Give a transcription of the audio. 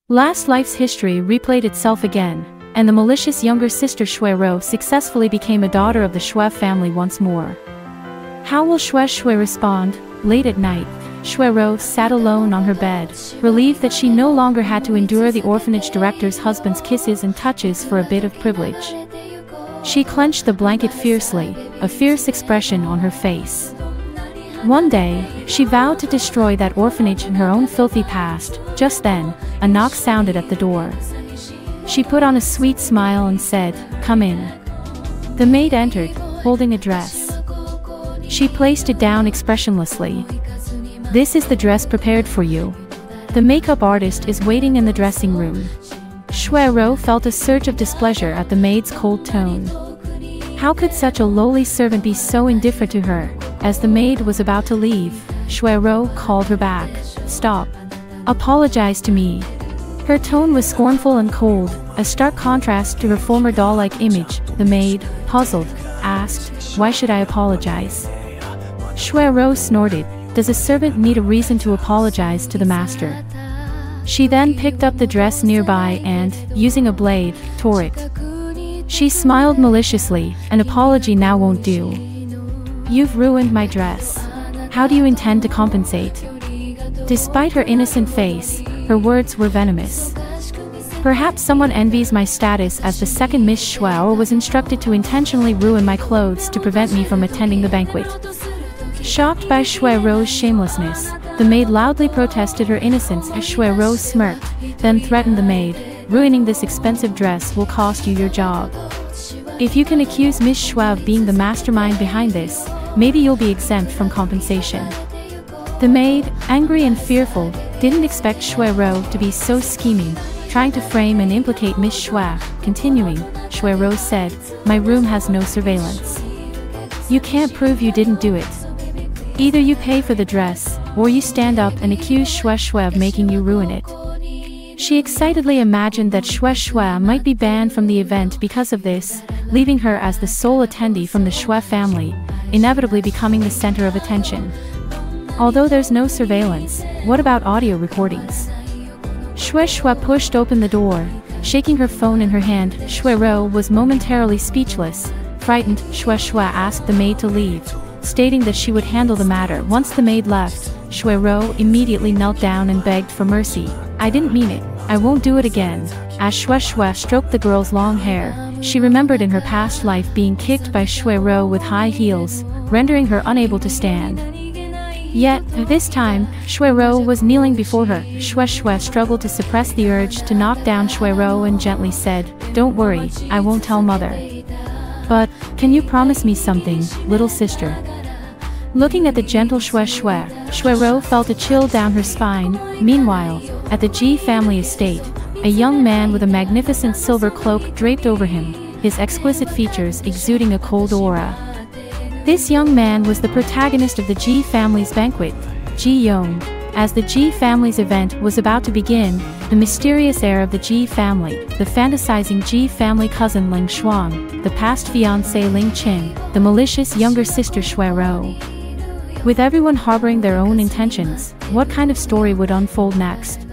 Last life's history replayed itself again, and the malicious younger sister Xue Xue successfully became a daughter of the Xue family once more. How will Xue Xue respond? Late at night, Xue Xue sat alone on her bed, relieved that she no longer had to endure the orphanage director's husband's kisses and touches for a bit of privilege. She clenched the blanket fiercely, a fierce expression on her face. One day, she vowed to destroy that orphanage in her own filthy past. Just then, a knock sounded at the door. She put on a sweet smile and said, "Come in." The maid entered, holding a dress. She placed it down expressionlessly. "This is the dress prepared for you. The makeup artist is waiting in the dressing room." Xue Xue felt a surge of displeasure at the maid's cold tone. How could such a lowly servant be so indifferent to her? As the maid was about to leave, Xue Xue called her back. "Stop. Apologize to me." Her tone was scornful and cold, a stark contrast to her former doll-like image. The maid, puzzled, asked, "Why should I apologize?" Xue Xue snorted. "Does a servant need a reason to apologize to the master?" She then picked up the dress nearby and, using a blade, tore it. She smiled maliciously. "An apology now won't do. You've ruined my dress. How do you intend to compensate?" Despite her innocent face, her words were venomous. "Perhaps someone envies my status as the second Miss Xue or was instructed to intentionally ruin my clothes to prevent me from attending the banquet." Shocked by Xue Xue's shamelessness, the maid loudly protested her innocence as Xue Xue smirked, then threatened the maid, "Ruining this expensive dress will cost you your job. If you can accuse Miss Xue of being the mastermind behind this, maybe you'll be exempt from compensation." The maid, angry and fearful, didn't expect Xue Xue to be so scheming, trying to frame and implicate Miss Xue. Continuing, Xue Xue said, "My room has no surveillance. You can't prove you didn't do it. Either you pay for the dress, or you stand up and accuse Xue Xue of making you ruin it." She excitedly imagined that Xue Xue might be banned from the event because of this, leaving her as the sole attendee from the Xue family, inevitably becoming the center of attention. Although there's no surveillance, what about audio recordings? Xue Xue pushed open the door, shaking her phone in her hand. Xue Xue was momentarily speechless. Frightened, Xue Xue asked the maid to leave, stating that she would handle the matter. Once the maid left, Xue Xue immediately knelt down and begged for mercy. "I didn't mean it. I won't do it again." As Xue Xue stroked the girl's long hair, she remembered in her past life being kicked by Xue Xue with high heels, rendering her unable to stand. Yet, this time, Xue Xue was kneeling before her. Xue Xue struggled to suppress the urge to knock down Xue Xue and gently said, "Don't worry, I won't tell mother. But, can you promise me something, little sister?" Looking at the gentle Xue Xue, Xue Xue felt a chill down her spine. Meanwhile, at the Ji family estate, a young man with a magnificent silver cloak draped over him, his exquisite features exuding a cold aura. This young man was the protagonist of the Ji family's banquet, Ji Yong. As the Ji family's event was about to begin, the mysterious heir of the Ji family, the fantasizing Ji family cousin Ling Xuan, the past fiancé Ling Qin, the malicious younger sister Xue Xue. With everyone harboring their own intentions, what kind of story would unfold next?